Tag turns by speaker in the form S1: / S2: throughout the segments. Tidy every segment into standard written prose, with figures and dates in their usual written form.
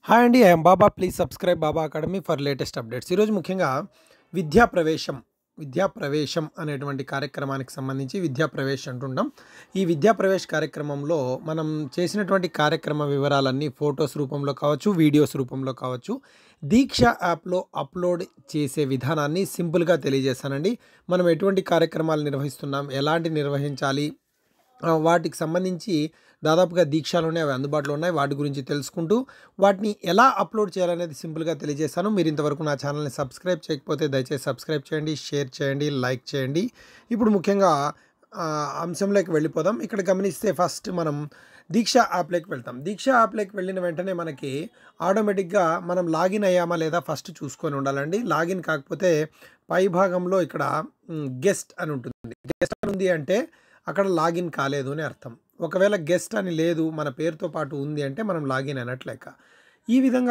S1: Hi అండి. I am Baba. Please subscribe Baba academy for latest updates. ఈరోజు ముఖ్యంగా విద్యా ప్రవేశం, విద్యా ప్రవేశం అనేటువంటి కార్యక్రమానికి సంబంధించి విద్యా ప్రవేశ్ అంటుంటాం. ఈ విద్యా ప్రవేశ్ కార్యక్రమంలో మనం చేసినటువంటి కార్యక్రమ వివరాలన్నీ ఫోటోస్ రూపంలో కావచ్చు, వీడియోస్ రూపంలో కావచ్చు, దీక్ష యాప్‌లో అప్‌లోడ్ చేసే విధానాన్ని సింపుల్‌గా తెలియజేస్తానండి. మనం ఎటువంటి కార్యక్రమాలు నిర్వహిస్తున్నాం, ఎలాంటి నిర్వహించాలి, వాటికి సంబంధించి దాదాపుగా దీక్షలోనే అవి అందుబాటులో ఉన్నాయి. వాటి గురించి తెలుసుకుంటూ వాటిని ఎలా అప్లోడ్ చేయాలనేది సింపుల్గా తెలియజేస్తాను. మీరు ఇంతవరకు నా ఛానల్ని సబ్స్క్రైబ్ చేయకపోతే దయచేసి సబ్స్క్రైబ్ చేయండి, షేర్ చేయండి, లైక్ చేయండి. ఇప్పుడు ముఖ్యంగా అంశంలోకి వెళ్ళిపోదాం. ఇక్కడ గమనిస్తే ఫస్ట్ మనం దీక్ష యాప్లోకి వెళ్తాం. దీక్ష యాప్లోకి వెళ్ళిన వెంటనే మనకి ఆటోమేటిక్గా మనం లాగిన్ అయ్యామా లేదా ఫస్ట్ చూసుకొని ఉండాలండి. లాగిన్ కాకపోతే పై భాగంలో ఇక్కడ గెస్ట్ అని ఉంటుంది. గెస్ట్ అని ఉంది అంటే అక్కడ లాగిన్ కాలేదు అని అర్థం. ఒకవేళ గెస్ట్ అని లేదు, మన పేరుతో పాటు ఉంది అంటే మనం లాగిన్ అయినట్లు లెక్క. ఈ విధంగా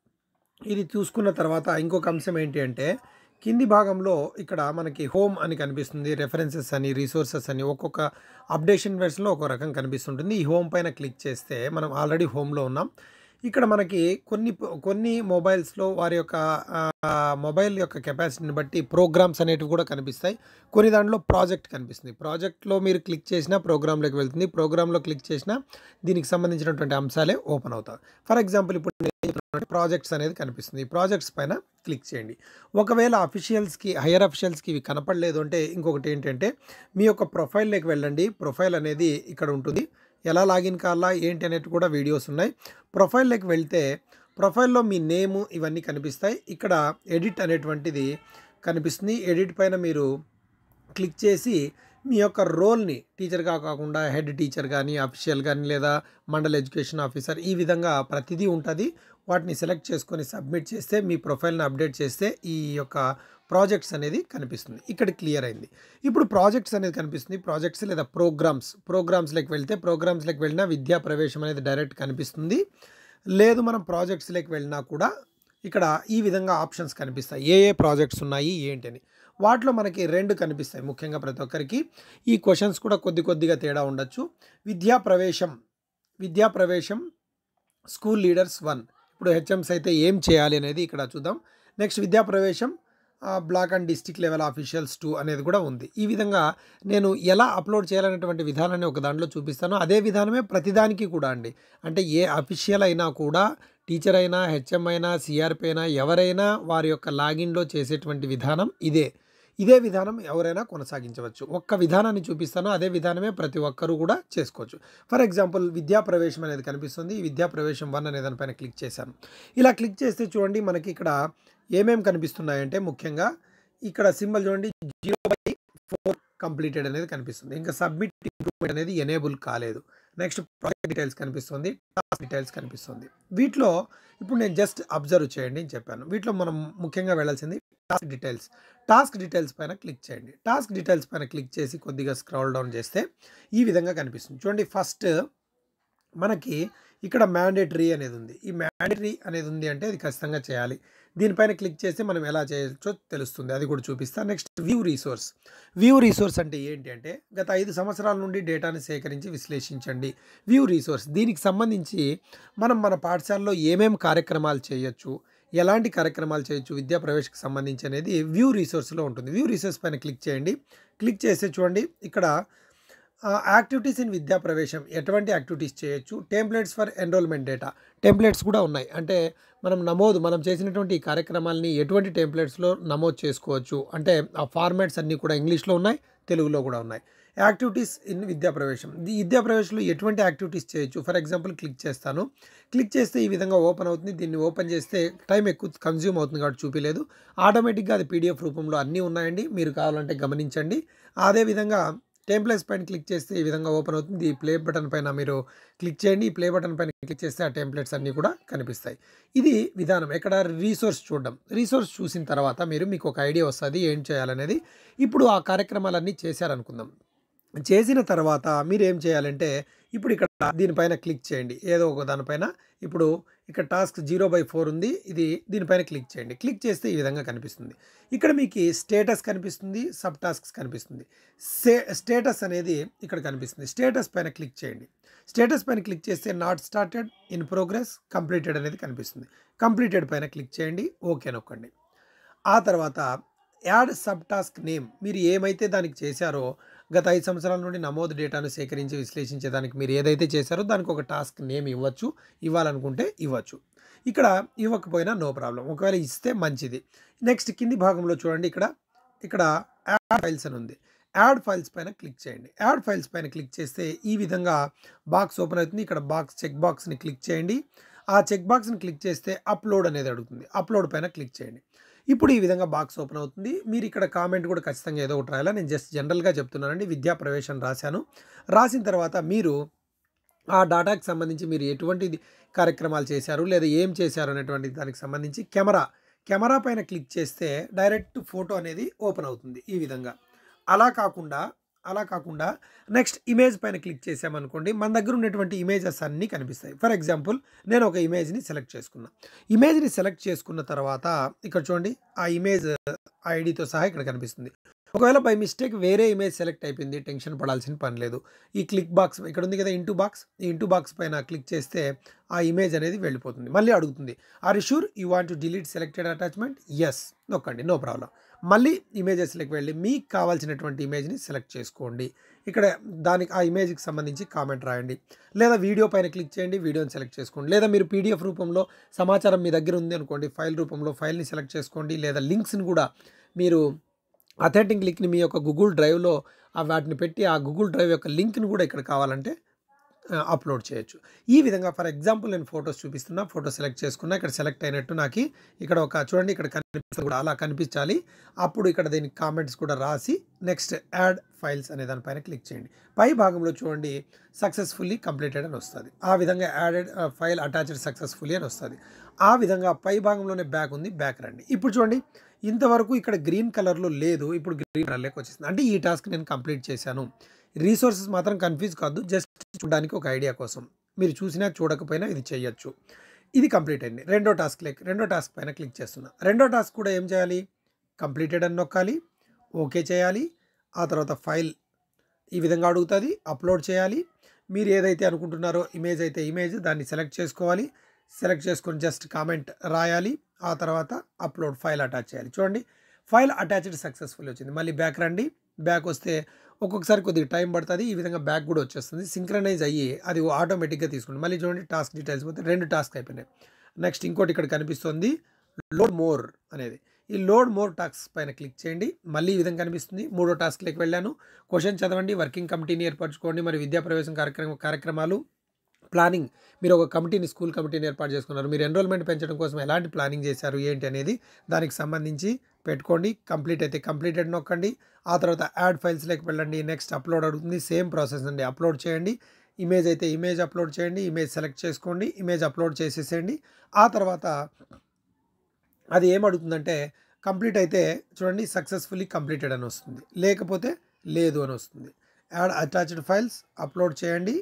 S1: ఇది చూసుకున్న తర్వాత ఇంకొక అంశం ఏంటి అంటే కింది భాగంలో ఇక్కడ మనకి హోమ్ అని కనిపిస్తుంది, రెఫరెన్సెస్ అని, రిసోర్సెస్ అని ఒక్కొక్క అప్డేషన్ వెర్షన్లో ఒక్కో రకం కనిపిస్తుంటుంది. ఈ హోమ్ పైన క్లిక్ చేస్తే మనం ఆల్రెడీ హోమ్లో ఉన్నాం. ఇక్కడ మనకి కొన్ని మొబైల్స్లో వారి యొక్క మొబైల్ యొక్క కెపాసిటీని బట్టి ప్రోగ్రామ్స్ అనేటివి కూడా కనిపిస్తాయి. కొన్ని దాంట్లో ప్రాజెక్ట్ కనిపిస్తుంది. ప్రాజెక్ట్లో మీరు క్లిక్ చేసినా ప్రోగ్రాంలోకి వెళ్తుంది. ప్రోగ్రాంలో క్లిక్ చేసినా దీనికి సంబంధించినటువంటి అంశాలే ఓపెన్ అవుతాయి. ఫర్ ఎగ్జాంపుల్ ఇప్పుడు ప్రాజెక్ట్స్ అనేది కనిపిస్తుంది. ఈ ప్రాజెక్ట్స్ పైన క్లిక్ చేయండి. ఒకవేళ హైయర్ అఫీషియల్స్కి ఇవి కనపడలేదు అంటే ఇంకొకటి ఏంటంటే మీ యొక్క ప్రొఫైల్లోకి వెళ్ళండి. ప్రొఫైల్ అనేది ఇక్కడ ఉంటుంది. ఎలా లాగిన్ కావాలా ఏంటి అనేది కూడా వీడియోస్ ఉన్నాయి. ప్రొఫైల్లోకి వెళ్తే ప్రొఫైల్లో మీ నేము ఇవన్నీ కనిపిస్తాయి. ఇక్కడ ఎడిట్ అనేటువంటిది కనిపిస్తుంది. ఎడిట్ పైన మీరు క్లిక్ చేసి మీ యొక్క రోల్ని టీచర్గా కాకుండా హెడ్ టీచర్ కానీ, అఫీషియల్ కానీ, లేదా మండల్ ఎడ్యుకేషన్ ఆఫీసర్, ఈ విధంగా ప్రతిదీ ఉంటుంది. వాటిని సెలెక్ట్ చేసుకొని సబ్మిట్ చేస్తే మీ ప్రొఫైల్ని అప్డేట్ చేస్తే ఈ యొక్క ప్రాజెక్ట్స్ అనేది కనిపిస్తుంది. ఇక్కడ క్లియర్ అయింది. ఇప్పుడు ప్రాజెక్ట్స్ అనేది కనిపిస్తుంది. ప్రాజెక్ట్స్ లేదా ప్రోగ్రామ్స్లోకి వెళ్తే ప్రోగ్రామ్స్లోకి వెళ్ళినా విద్యా ప్రవేశం అనేది డైరెక్ట్ కనిపిస్తుంది. లేదు మనం ప్రాజెక్ట్స్లోకి వెళ్ళినా కూడా ఇక్కడ ఈ విధంగా ఆప్షన్స్ కనిపిస్తాయి. ఏ ఏ ప్రాజెక్ట్స్ ఉన్నాయి ఏంటి అని. వాటిలో మనకి 2 కనిపిస్తాయి ముఖ్యంగా ప్రతి ఒక్కరికి. ఈ క్వశ్చన్స్ కూడా కొద్దిగా తేడా ఉండొచ్చు. విద్యా ప్రవేశం స్కూల్ లీడర్స్ 1. ఇప్పుడు హెచ్ఎంస్ అయితే ఏం చేయాలి అనేది ఇక్కడ చూద్దాం. Next Vidya Pravesam block and district level officials 2 అనేది కూడా ఉంది. ఈ విధంగా నేను ఎలా అప్లోడ్ చేయాలనేటువంటి విధానాన్ని ఒక దాంట్లో చూపిస్తాను. అదే విధానమే ప్రతిదానికి కూడా అండి. అంటే ఏ అఫీషియల్ అయినా కూడా, టీచర్ అయినా, హెచ్ఎం అయినా, సిఆర్పి అయినా, ఎవరైనా వారి యొక్క లాగిన్లో చేసేటువంటి విధానం ఇదే విధానం ఎవరైనా కొనసాగించవచ్చు. ఒక్క విధానాన్ని చూపిస్తాను. అదే విధానమే ప్రతి ఒక్కరూ కూడా చేసుకోవచ్చు. ఫర్ ఎగ్జాంపుల్ విద్యా ప్రవేశం అనేది కనిపిస్తుంది. ఈ విద్యా ప్రవేశం 1 అనే దానిపైన క్లిక్ చేశాను. ఇలా క్లిక్ చేస్తే చూడండి మనకి ఇక్కడ ఏమేమి కనిపిస్తున్నాయంటే ముఖ్యంగా ఇక్కడ సింబల్ చూడండి 0/4 కంప్లీటెడ్ అనేది కనిపిస్తుంది. ఇంకా సబ్మిట్ ఇంప్రూవ్మెంట్ అనేది ఎనేబుల్ కాలేదు. నెక్స్ట్ ప్రాజెక్ట్ డీటెయిల్స్ కనిపిస్తుంది, టాస్క్ డీటెయిల్స్ కనిపిస్తుంది. వీటిలో ఇప్పుడు నేను జస్ట్ అబ్జర్వ్ చేయండి అని చెప్పాను. వీటిలో మనం ముఖ్యంగా వెళ్ళాల్సింది టాస్క్ డీటెయిల్స్ పైన క్లిక్ చేయండి. టాస్క్ డీటెయిల్స్ పైన క్లిక్ చేసి కొద్దిగా స్క్రోల్ డౌన్ చేస్తే ఈ విధంగా కనిపిస్తుంది. చూడండి ఫస్ట్ మనకి ఇక్కడ మ్యాండేటరీ అనేది ఉంది. ఈ మ్యాండేటరీ అనేది ఉంది అంటే అది ఖచ్చితంగా చేయాలి. దీనిపైన క్లిక్ చేస్తే మనం ఎలా చేయొచ్చో తెలుస్తుంది. అది కూడా చూపిస్తాను. నెక్స్ట్ వ్యూ రిసోర్స్ అంటే ఏంటి అంటే గత 5 సంవత్సరాల నుండి డేటాని సేకరించి విశ్లేషించండి. వ్యూ రిసోర్స్ దీనికి సంబంధించి మన పాఠశాలలో ఏమేం కార్యక్రమాలు చేయొచ్చు, ఎలాంటి కార్యక్రమాలు చేయొచ్చు విద్యా ప్రవేశకు సంబంధించి అనేది వ్యూ రిసోర్స్లో ఉంటుంది. వ్యూ రిసోర్స్ పైన క్లిక్ చేయండి. క్లిక్ చేస్తే చూడండి ఇక్కడ యాక్టివిటీస్ ఇన్ విద్యా ప్రవేశం ఎటువంటి యాక్టివిటీస్ చేయొచ్చు, templates for enrolment data templates కూడా ఉన్నాయి. అంటే మనం చేసినటువంటి ఈ కార్యక్రమాలని ఎటువంటి టెంప్లెట్స్లో నమోదు చేసుకోవచ్చు అంటే ఆ ఫార్మాట్స్ అన్నీ కూడా ఇంగ్లీష్లో ఉన్నాయి, తెలుగులో కూడా ఉన్నాయి. యాక్టివిటీస్ ఇన్ విద్యా ప్రవేశం, ఈ విద్యా ప్రవేశంలో ఎటువంటి యాక్టివిటీస్ చేయొచ్చు. ఫర్ ఎగ్జాంపుల్ క్లిక్ చేస్తాను. క్లిక్ చేస్తే ఈ విధంగా ఓపెన్ అవుతుంది. దీన్ని ఓపెన్ చేస్తే టైం ఎక్కువ కన్జ్యూమ్ అవుతుంది కాబట్టి చూపించలేదు. ఆటోమేటిక్గా అది పీడిఎఫ్ రూపంలో అన్నీ ఉన్నాయండి. మీరు కావాలంటే గమనించండి. అదేవిధంగా టెంప్లెట్స్ పైన క్లిక్ చేస్తే ఈ విధంగా ఓపెన్ అవుతుంది. ఈ ప్లే బటన్ పైన మీరు క్లిక్ చేయండి. ఈ ప్లే బటన్ పైన క్లిక్ చేస్తే ఆ టెంప్లెట్స్ అన్నీ కూడా కనిపిస్తాయి. ఇది విధానం. ఇక్కడ రిసోర్స్ చూడడం. రిసోర్స్ చూసిన తర్వాత మీకు ఒక ఐడియా వస్తుంది ఏం చేయాలనేది. ఇప్పుడు ఆ కార్యక్రమాలన్నీ చేశారనుకుందాం. చేసిన తర్వాత మీరు ఏం చేయాలంటే ఇప్పుడు ఇక్కడ దీనిపైన క్లిక్ చేయండి. ఏదో ఒక దానిపైన ఇప్పుడు ఇక్కడ టాస్క్ 0/4 ఉంది. దీనిపైన క్లిక్ చేయండి. క్లిక్ చేస్తే ఈ విధంగా కనిపిస్తుంది. ఇక్కడ మీకు స్టేటస్ కనిపిస్తుంది, సబ్ టాస్క్స్ కనిపిస్తుంది. స్టేటస్ అనేది ఇక్కడ కనిపిస్తుంది. స్టేటస్ పైన క్లిక్ చేయండి. స్టేటస్ పైన క్లిక్ చేస్తే not started, in progress, completed అనేది కనిపిస్తుంది. కంప్లీటెడ్ పైన క్లిక్ చేయండి, ఓకే నొక్కండి. ఆ తర్వాత యాడ్ సబ్ టాస్క్ నేమ్, మీరు ఏమైతే దానికి చేశారో గత 5 సంవత్సరాల నుండి నమోదు డేటాను సేకరించి విశ్లేషించేదానికి మీరు ఏదైతే చేశారో దానికి ఒక టాస్క్ నేమ్ ఇవ్వచ్చు, ఇవ్వాలనుకుంటే ఇవ్వచ్చు. ఇక్కడ ఇవ్వకపోయినా నో ప్రాబ్లం, ఒకవేళ ఇస్తే మంచిది. నెక్స్ట్ కింది భాగంలో చూడండి, ఇక్కడ యాడ్ ఫైల్స్ అని ఉంది. యాడ్ ఫైల్స్ పైన క్లిక్ చేయండి. యాడ్ ఫైల్స్ పైన క్లిక్ చేస్తే ఈ విధంగా బాక్స్ ఓపెన్ అవుతుంది. ఇక్కడ చెక్ బాక్స్ని క్లిక్ చేయండి. ఆ చెక్ బాక్స్ని క్లిక్ చేస్తే అప్లోడ్ అనేది అడుగుతుంది. అప్లోడ్ పైన క్లిక్ చేయండి. ఇప్పుడు ఈ విధంగా బాక్స్ ఓపెన్ అవుతుంది. మీరు ఇక్కడ కామెంట్ కూడా ఖచ్చితంగా ఏదో ఒకటి రాయాలా. నేను జస్ట్ జనరల్గా చెప్తున్నానండి, విద్యా ప్రవేశం రాశాను. రాసిన తర్వాత మీరు ఆ డేటాకి సంబంధించి మీరు ఎటువంటి కార్యక్రమాలు చేశారు లేదా ఏం చేశారు అనేటువంటి దానికి సంబంధించి కెమెరా పైన క్లిక్ చేస్తే డైరెక్ట్ ఫోటో అనేది ఓపెన్ అవుతుంది ఈ విధంగా. అలా కాకుండా నెక్స్ట్ ఇమేజ్ పైన క్లిక్ చేసామనుకోండి, మన దగ్గర ఉన్నటువంటి ఇమేజెస్ అన్నీ కనిపిస్తాయి. ఫర్ ఎగ్జాంపుల్ నేను ఒక ఇమేజ్ని సెలెక్ట్ చేసుకున్నా. ఇమేజ్ని సెలెక్ట్ చేసుకున్న తర్వాత ఇక్కడ చూడండి, ఆ ఇమేజ్ ఐడితో సహా ఇక్కడ కనిపిస్తుంది. ఒకవేళ బై మిస్టేక్ వేరే ఇమేజ్ సెలెక్ట్ అయిపోయింది, టెన్షన్ పడాల్సిన పని లేదు. ఈ క్లిక్ బాక్స్ ఇక్కడ ఉంది కదా, ఇంటూ బాక్స్, ఈ ఇంటూ బాక్స్ పైన క్లిక్ చేస్తే ఆ ఇమేజ్ అనేది వెళ్ళిపోతుంది. మళ్ళీ అడుగుతుంది, are you sure you want to delete selected attachment, yes నొక్కండి, నో ప్రాబ్లం. మళ్ళీ ఇమేజెస్లోకి వెళ్ళి మీకు కావాల్సినటువంటి ఇమేజ్ని సెలెక్ట్ చేసుకోండి. ఇక్కడ దానికి ఆ ఇమేజ్కి సంబంధించి కామెంట్ రాయండి, లేదా వీడియో పైన క్లిక్ చేయండి, వీడియోని సెలెక్ట్ చేసుకోండి. లేదా మీరు పీడిఎఫ్ రూపంలో సమాచారం మీ దగ్గర ఉంది అనుకోండి, ఫైల్ రూపంలో ఫైల్ని సెలెక్ట్ చేసుకోండి. లేదా లింక్స్ని కూడా మీరు అథెంటిక్ లింక్ని మీ యొక్క గూగుల్ డ్రైవ్లో వాటిని పెట్టి ఆ గూగుల్ డ్రైవ్ యొక్క లింక్ని కూడా ఇక్కడ కావాలంటే అప్లోడ్ చేయొచ్చు. ఈ విధంగా ఫర్ ఎగ్జాంపుల్ నేను ఫొటోస్ చూపిస్తున్నా, ఫోటో సెలెక్ట్ చేసుకున్నా, ఇక్కడ సెలెక్ట్ అయినట్టు నాకు ఇక్కడ ఒక చూడండి, ఇక్కడ కనిపిస్తుంది కూడా, అలా కనిపించాలి. అప్పుడు ఇక్కడ దీనికి కామెంట్స్ కూడా రాసి నెక్స్ట్ యాడ్ ఫైల్స్ అనే దానిపైన క్లిక్ చేయండి. పై భాగంలో చూడండి సక్సెస్ఫుల్లీ కంప్లీటెడ్ అని వస్తుంది. ఆ విధంగా యాడెడ్ ఫైల్ అటాచ్డ్ సక్సెస్ఫుల్లీ అని వస్తుంది. ఆ విధంగా పై భాగంలోనే బ్యాక్ ఉంది, బ్యాక్ రండి. ఇప్పుడు చూడండి, ఇంతవరకు ఇక్కడ గ్రీన్ కలర్లో లేదు, ఇప్పుడు గ్రీన్ కలర్లోకి వచ్చేసింది. అంటే ఈ టాస్క్ నేను కంప్లీట్ చేశాను. రీసోర్సెస్ మాత్రం కన్ఫ్యూజ్ కాదు, జస్ట్ చూడడానికి ఒక ఐడియా కోసం. మీరు చూసినా చూడకపోయినా ఇది చేయొచ్చు. ఇది కంప్లీట్ అయింది. రెండో టాస్క్ పైన క్లిక్ చేస్తున్నా. రెండో టాస్క్ కూడా ఏం చేయాలి, కంప్లీటెడ్ అని నొక్కాలి, ఓకే చేయాలి. ఆ తర్వాత ఫైల్ ఈ విధంగా అడుగుతుంది, అప్లోడ్ చేయాలి. మీరు ఏదైతే అనుకుంటున్నారో ఇమేజ్ అయితే ఇమేజ్ దాన్ని సెలెక్ట్ చేసుకోవాలి. సెలెక్ట్ చేసుకొని జస్ట్ కామెంట్ రాయాలి. ఆ తర్వాత అప్లోడ్ ఫైల్ అటాచ్ చేయాలి. చూడండి ఫైల్ అటాచ్డ్ సక్సెస్ఫుల్ వచ్చింది. మళ్ళీ బ్యాక్ రండి. బ్యాక్ వస్తే ఒక్కొక్కసారి కొద్దిగా టైం పడుతుంది, ఈ విధంగా బ్యాక్ కూడా వచ్చేస్తుంది. సింక్రనైజ్ అయ్యి అది ఆటోమేటిక్గా తీసుకుంటుంది. మళ్ళీ చూడండి టాస్క్ డీటెయిల్స్ పోతే 2 టాస్క్ అయిపోయినాయి. నెక్స్ట్ ఇంకోటి ఇక్కడ కనిపిస్తుంది లోడ్ మోర్ అనేది. ఈ లోడ్ మోర్ టాస్క్ పైన క్లిక్ చేయండి. మళ్ళీ ఈ విధంగా కనిపిస్తుంది. మూడో టాస్క్లోకి వెళ్ళాను. క్వశ్చన్ చదవండి, వర్కింగ్ కమిటీని ఏర్పరచుకోండి, మరి విద్యా ప్రవేశం కార్యక్రమాలు ప్లానింగ్, మీరు ఒక కమిటీని స్కూల్ కమిటీని ఏర్పాటు చేసుకున్నారు, మీరు ఎన్రోల్మెంట్ పెంచడం కోసం ఎలాంటి ప్లానింగ్ చేశారు ఏంటి అనేది దానికి సంబంధించి పెట్టుకోండి. కంప్లీట్ అయితే కంప్లీటెడ్ నొక్కండి. ఆ తర్వాత యాడ్ ఫైల్స్లోకి వెళ్ళండి. నెక్స్ట్ అప్లోడ్ అడుగుతుంది, సేమ్ ప్రాసెస్ అండి. అప్లోడ్ చేయండి. ఇమేజ్ అయితే ఇమేజ్ అప్లోడ్ చేయండి, ఇమేజ్ సెలెక్ట్ చేసుకోండి, ఇమేజ్ అప్లోడ్ చేసేసేయండి. ఆ తర్వాత అది ఏమడుగుతుందంటే కంప్లీట్ అయితే చూడండి సక్సెస్ఫుల్లీ కంప్లీటెడ్ అని వస్తుంది, లేకపోతే లేదు అని వస్తుంది. యాడ్ అటాచ్డ్ ఫైల్స్ అప్లోడ్ చేయండి.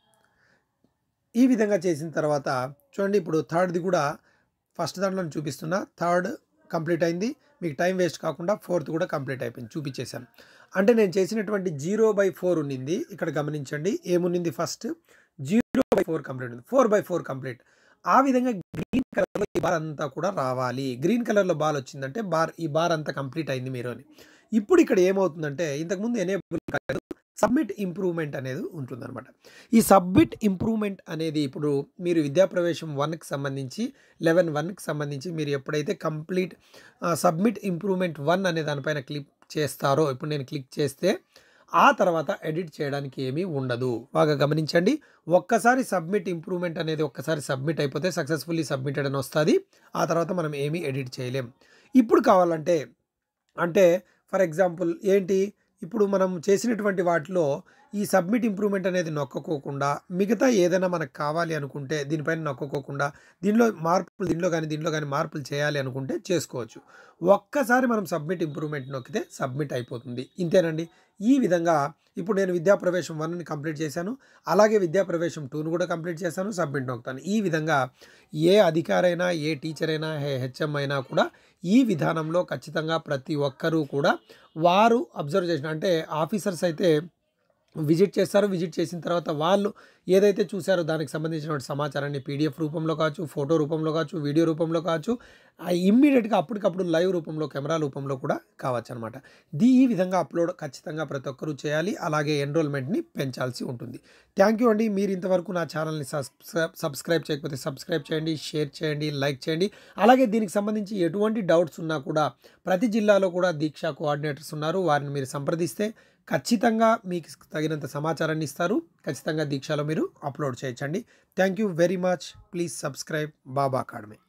S1: ఈ విధంగా చేసిన తర్వాత చూడండి ఇప్పుడు థర్డ్ది కూడా ఫస్ట్ దాంట్లో చూపిస్తున్నా, థర్డ్ కంప్లీట్ అయింది. మీకు టైం వేస్ట్ కాకుండా ఫోర్త్ కూడా కంప్లీట్ అయిపోయింది, చూపించేశాను. అంటే నేను చేసినటువంటి 0/4 ఉన్నింది. ఇక్కడ గమనించండి ఏమున్నింది, ఫస్ట్ 0/4 కంప్లీట్ ఉంది, 4/4 కంప్లీట్. ఆ విధంగా గ్రీన్ కలర్లో ఈ బార్ అంతా కూడా రావాలి. గ్రీన్ కలర్లో బాల్ వచ్చిందంటే ఈ బార్ అంతా కంప్లీట్ అయింది మీరు అని. ఇప్పుడు ఇక్కడ ఏమవుతుందంటే ఇంతకుముందు ఎనేబుల్ కాలేదు, సబ్మిట్ ఇంప్రూవ్మెంట్ అనేది ఉంటుందన్నమాట. ఈ సబ్మిట్ ఇంప్రూవ్మెంట్ అనేది ఇప్పుడు మీరు విద్యాప్రవేశం 1కి సంబంధించి 11/1కి సంబంధించి మీరు ఎప్పుడైతే కంప్లీట్ సబ్మిట్ ఇంప్రూవ్మెంట్ 1 అనే దానిపైన క్లిక్ చేస్తారో, ఇప్పుడు నేను క్లిక్ చేస్తే ఆ తర్వాత ఎడిట్ చేయడానికి ఏమీ ఉండదు. బాగా గమనించండి, ఒక్కసారి సబ్మిట్ ఇంప్రూవ్మెంట్ అనేది ఒక్కసారి సబ్మిట్ అయిపోతే సక్సెస్ఫుల్లీ సబ్మిటెడ్ అని వస్తుంది. ఆ తర్వాత మనం ఏమీ ఎడిట్ చేయలేం. ఇప్పుడు కావాలంటే అంటే ఫర్ ఎగ్జాంపుల్ ఏంటి, ఇప్పుడు మనం చేసినటువంటి వాటిలో ఈ సబ్మిట్ ఇంప్రూవ్మెంట్ అనేది నొక్కకోకుండా మిగతా ఏదైనా మనకు కావాలి అనుకుంటే దీనిపైన నొక్కకోకుండా దీనిలో కానీ మార్పులు చేయాలి అనుకుంటే చేసుకోవచ్చు. ఒక్కసారి మనం సబ్మిట్ ఇంప్రూవ్మెంట్ నొక్కితే సబ్మిట్ అయిపోతుంది. ఇంతేనండి. ఈ విధంగా ఇప్పుడు నేను విద్యాప్రవేశం 1ని కంప్లీట్ చేశాను, అలాగే విద్యాప్రవేశం 2ను కూడా కంప్లీట్ చేశాను, సబ్మిట్ నొక్కుతాను. ఈ విధంగా ఏ అధికారైనా ఏ టీచర్ అయినా హెచ్ఎం అయినా కూడా ఈ విధానంలో ఖచ్చితంగా ప్రతి ఒక్కరూ కూడా వారు అబ్జర్వ్ చేసిన అంటే ఆఫీసర్స్ అయితే విజిట్ చేస్తారు. విజిట్ చేసిన తర్వాత వాళ్ళు ఏదైతే చూసారో దానికి సంబంధించినటువంటి సమాచారాన్ని పీడిఎఫ్ రూపంలో కావచ్చు, ఫోటో రూపంలో కావచ్చు, వీడియో రూపంలో కావచ్చు, ఇమ్మీడియట్‌గా అప్పటికప్పుడు లైవ్ రూపంలో, కెమెరా రూపంలో కూడా కావచ్చనమాట. ఈ విధంగా అప్‌లోడ్ ఖచ్చితంగా ప్రతి ఒక్కరు చేయాలి. అలాగే ఎన్రోల్‌మెంట్‌ని పెంచాల్సి ఉంటుంది. థ్యాంక్ యూ అండి. మీరు ఇంతవరకు నా ఛానల్‌ని సబ్స్క్రైబ్ చేయకపోతే సబ్స్క్రైబ్ చేయండి, షేర్ చేయండి, లైక్ చేయండి. అలాగే దీనికి సంబంధించి ఎటువంటి డౌట్స్ ఉన్నా కూడా ప్రతి జిల్లాలో కూడా దీక్ష కోఆర్డినేటర్స్ ఉన్నారు. వారిని మీరు సంప్రదిస్తే ఖచ్చితంగా మీకు తగినంత సమాచారాన్ని ఇస్తారు. ఖచ్చితంగా దీక్షలో మీరు అప్లోడ్ చేయొచ్చండి. Thank you very much. Please subscribe Baba academy.